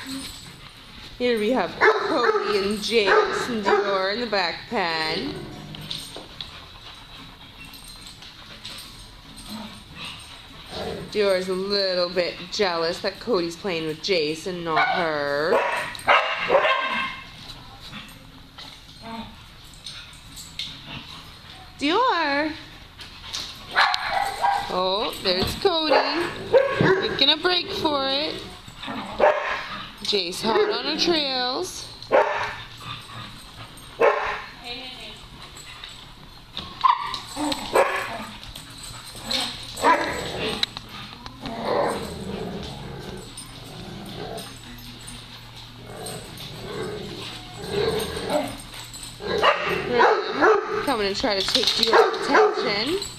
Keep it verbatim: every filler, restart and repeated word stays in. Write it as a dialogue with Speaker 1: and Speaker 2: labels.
Speaker 1: Here we have Cody and Jace and Dior in the back pen. Dior's a little bit jealous that Cody's playing with Jace and not her. Dior! Oh, there's Cody. Taking a break for it. Jace hot on her trails. Coming to try to take Dior's attention.